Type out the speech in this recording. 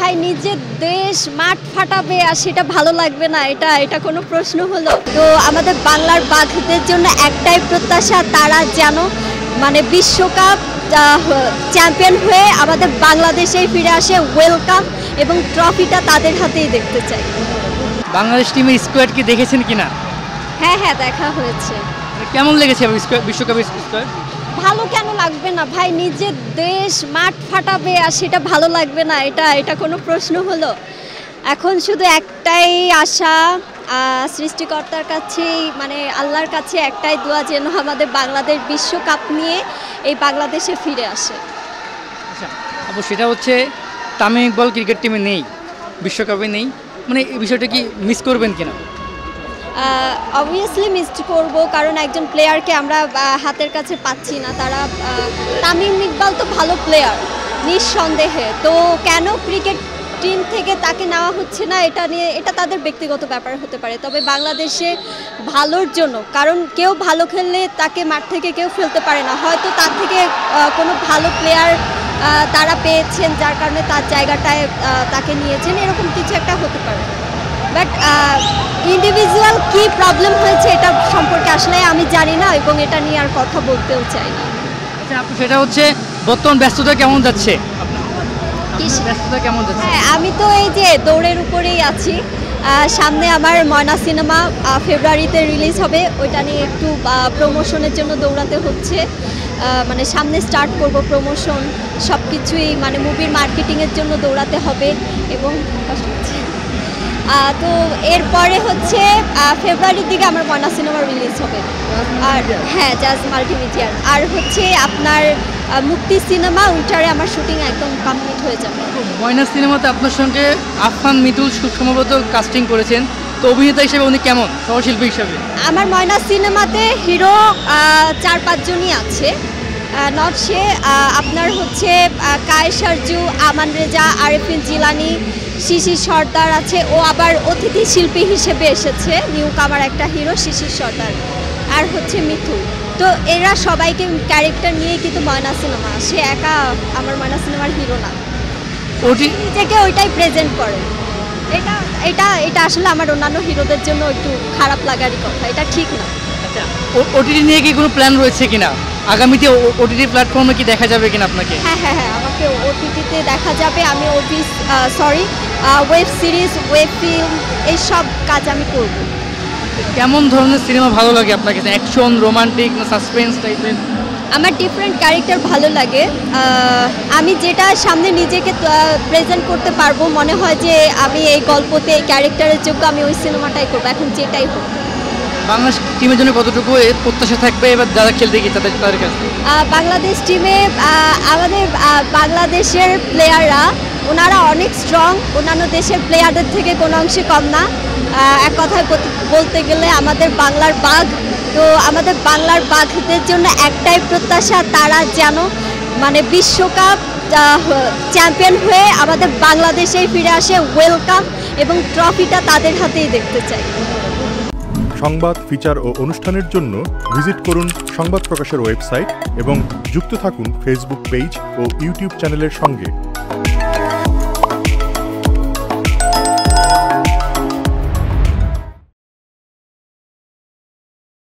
ভাই নিজের দেশ মাঠ ফাটাবে আর সেটা ভালো লাগবে না, এটা কোনো প্রশ্ন হলো? তো আমাদের বাংলার বাঘদের জন্য একটাই প্রত্যাশা, তারা যেন মানে বিশ্বকাপ চ্যাম্পিয়ন হয়ে আমাদের বাংলাদেশেই ফিরে আসে। ওয়েলকাম এবং ট্রফিটা তাদের হাতেই দেখতে চাই। বাংলাদেশ টিমের স্কোয়াড কি দেখেছেন কিনা? হ্যাঁ দেখা হয়েছে। কেমন লেগেছে বিশ্বকাপের স্কোয়াড? ভালো কেন লাগবে না ভাই, নিজের দেশ মাঠ ফাটাবে আর সেটা ভালো লাগবে না, এটা কোনো প্রশ্ন হলো? এখন শুধু একটাই আশা সৃষ্টিকর্তার কাছেই, মানে আল্লাহর কাছে একটাই দোয়া, যেন আমাদের বাংলাদেশ বিশ্বকাপ নিয়ে এই বাংলাদেশে ফিরে আসে। আচ্ছা আপু, সেটা হচ্ছে তামিম ইকবাল ক্রিকেট টিমে নেই, বিশ্বকাপে নেই, মানে এই বিষয়টা কি মিস করবেন কিনা? অবভিয়াসলি মিস করব, কারণ একজন প্লেয়ারকে আমরা হাতের কাছে পাচ্ছি না। তামিম ইকবাল তো ভালো প্লেয়ার নিঃসন্দেহে, তো কেন ক্রিকেট টিম থেকে তাকে নেওয়া হচ্ছে না এটা তাদের ব্যক্তিগত ব্যাপার হতে পারে। তবে বাংলাদেশে ভালোর জন্য, কারণ কেউ ভালো খেললে তাকে মাঠ থেকে কেউ ফেলতে পারে না, হয়তো তার থেকে কোনো ভালো প্লেয়ার তারা পেয়েছেন যার কারণে তার জায়গাটায় তাকে নিয়েছেন, এরকম কিছু একটা হতে পারে। বাট ইন্ডিভিজুয়াল কি প্রবলেম হয়েছে এটা সম্পর্কে আসলে আমি জানি না, এবং এটা নিয়ে আর কথা বলতেও চাই না। আচ্ছা আপু, সেটা হচ্ছে বর্তমান ব্যস্ততা কেমন যাচ্ছে? ব্যস্ততা কেমন যাচ্ছে? হ্যাঁ, আমি তো এই যে দৌড়ের উপরেই আছি। সামনে আমার ময়না সিনেমা ফেব্রুয়ারিতে রিলিজ হবে, ওইটা নিয়ে একটু প্রমোশনের জন্য দৌড়াতে হচ্ছে। মানে সামনে স্টার্ট করব প্রমোশন, সব কিছুই মানে মুভির মার্কেটিংয়ের জন্য দৌড়াতে হবে। এবং তো এরপরে হচ্ছে ফেব্রুয়ারির দিকে আমার ময়না সিনেমা রিলিজ হবে। আর হ্যাঁ, জাজ মাল্টিমিডিয়ার। আর হচ্ছে আপনার মুক্তি সিনেমা, উইন্টারে আমার শুটিং একদম কমপ্লিট হয়ে যাবে। ময়না সিনেমাতে আপনার সঙ্গে আফফান মিতুল সম্ভবত কাস্টিং করেছেন, তো অভিনেতা হিসেবে উনি কেমন, সহশিল্পী হিসেবে? আমার ময়না সিনেমাতে হিরো 4-5 জনই আছে। নট সে আপনার হচ্ছে কায়েসারজু, আমান রেজা, আরেফিন জিলানি, শিশির সর্দার আছে। ও আবার অতিথি শিল্পী হিসেবে এসেছে, নিউ কামার একটা হিরো শিশির সর্দার, আর হচ্ছে মিথুল। তো এরা সবাইকে ক্যারেক্টার নিয়ে কিন্তু ময়না সিনেমা, সে একা আমার ময়না সিনেমার হিরো না, নিজেকে ওইটাই প্রেজেন্ট করে। এটা আসলে আমার অন্যান্য হিরোদের জন্য একটু খারাপ লাগারই কথা, এটা ঠিক না। আচ্ছা, ওটিটি নিয়ে কি কোনো প্ল্যান রয়েছে কিনা? আগামীতে ওটিটি প্ল্যাটফর্মে কি দেখা যাবে কিনা আপনাকে? হ্যাঁ, আমাকে ওটিটিতে দেখা যাবে। আমি ওয়েব সিরিজ, ওয়েব ফিল্ম, এইসব কাজ আমি করব। কেমন ধরনের সিনেমা ভালো লাগে আপনার কাছে? অ্যাকশন, রোমান্টিক না সাসপেন্স টাইপের? আমার ডিফারেন্ট ক্যারেক্টার ভালো লাগে। আমি যেটা সামনে নিজেকে প্রেজেন্ট করতে পারবো, মনে হয় যে আমি এই গল্পতে এই ক্যারেক্টারের যোগ্য, আমি ওই সিনেমাটাই করবো, এখন যেটাই হোক। বাংলাদেশ টিমের জন্য কতটুকু প্রত্যাশা থাকবে এবার যারা খেলতে গিয়ে তাদের কাছে? বাংলাদেশ টিমে আমাদের বাংলাদেশের প্লেয়াররা, ওনারা অনেক স্ট্রং, অন্যান্য দেশের প্লেয়ারদের থেকে কোনো অংশে কম না। এক কথায় বলতে গেলে আমাদের বাংলার বাঘ। তো আমাদের বাংলার বাঘদের জন্য একটাই প্রত্যাশা, তারা যেন মানে বিশ্বকাপ চ্যাম্পিয়ন হয়ে আমাদের বাংলাদেশেই ফিরে আসে। ওয়েলকাম এবং ট্রফিটা তাদের হাতেই দেখতে চাই। সংবাদ, ফিচার ও অনুষ্ঠানের জন্য ভিজিট করুন সংবাদ প্রকাশের ওয়েবসাইট এবং যুক্ত থাকুন ফেসবুক পেজ ও ইউটিউব চ্যানেলের সঙ্গে।